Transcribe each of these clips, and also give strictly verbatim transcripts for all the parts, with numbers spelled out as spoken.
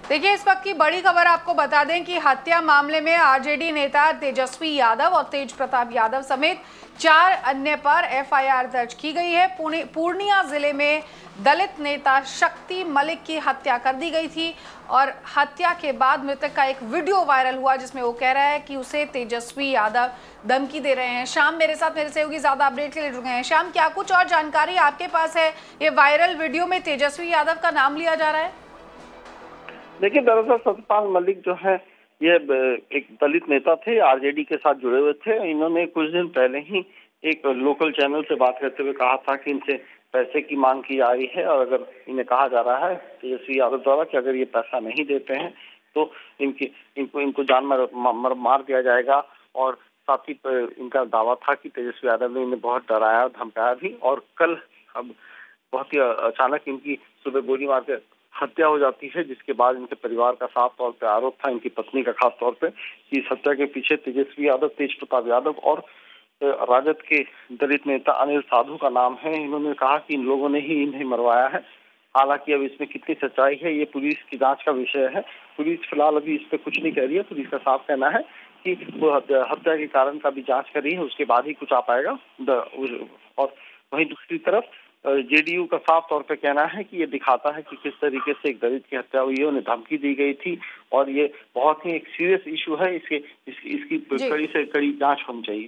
देखिए, इस वक्त की बड़ी खबर आपको बता दें कि हत्या मामले में आरजेडी नेता तेजस्वी यादव और तेज प्रताप यादव समेत चार अन्य पर एफआईआर दर्ज की गई है। पूर्णिया जिले में दलित नेता शक्ति मलिक की हत्या कर दी गई थी और हत्या के बाद मृतक का एक वीडियो वायरल हुआ जिसमें वो कह रहा है कि उसे तेजस्वी यादव धमकी दे रहे हैं। शाम मेरे साथ मेरे सहयोगी ज्यादा अपडेट के लिए जुड़ गए हैं। शाम, क्या कुछ और जानकारी आपके पास है? ये वायरल वीडियो में तेजस्वी यादव का नाम लिया जा रहा है। देखिए, दरअसल सतपाल मलिक जो है ये एक दलित नेता थे, आरजेडी के साथ जुड़े हुए थे। इन्होंने कुछ दिन पहले ही एक लोकल चैनल से बात करते हुए कहा था कि इनसे पैसे की मांग की जा रही है और अगर इन्हें कहा जा रहा है तेजस्वी यादव द्वारा कि अगर ये पैसा नहीं देते हैं तो इनकी इनको इनको जान मार, मार, मार दिया जाएगा। और साथ ही इनका दावा था कि तेजस्वी यादव ने इन्हें बहुत डराया धमकाया भी। और कल अब बहुत ही अचानक इनकी सुबह गोली मार के हत्या हो जाती है, जिसके बाद इनके परिवार का साफ तौर पे आरोप था, इनकी पत्नी का खास तौर पे, कि इस हत्या के पीछे तेजस्वी यादव, तेज प्रताप यादव और राजद के दलित नेता अनिल साधु का नाम है। इन्होंने कहा कि इन लोगों ने ही इन्हें मरवाया है। हालांकि अब इसमें कितनी सच्चाई है ये पुलिस की जांच का विषय है। पुलिस फिलहाल अभी इस पे कुछ नहीं कह रही है। पुलिस का साफ कहना है कि वो हत्या के कारण का भी जांच कर रही है, उसके बाद ही कुछ आ पाएगा। और वहीं दूसरी तरफ जेडीयू का साफ तौर पे कहना है कि ये दिखाता है कि किस तरीके से एक दलित की हत्या हुई है, उन्हें धमकी दी गई थी और ये बहुत ही एक सीरियस इशू है। इसके इसकी, इसकी कड़ी से कड़ी जांच होनी चाहिए।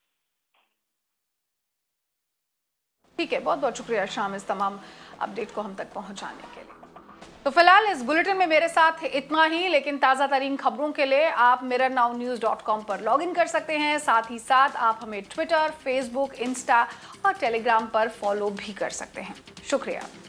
ठीक है, बहुत बहुत शुक्रिया शाम इस तमाम अपडेट को हम तक पहुंचाने के लिए। तो फिलहाल इस बुलेटिन में मेरे साथ इतना ही, लेकिन ताज़ा तरीन खबरों के लिए आप Mirror Now news dot com पर लॉग इन कर सकते हैं। साथ ही साथ आप हमें ट्विटर, फेसबुक, इंस्टा और टेलीग्राम पर फॉलो भी कर सकते हैं। शुक्रिया।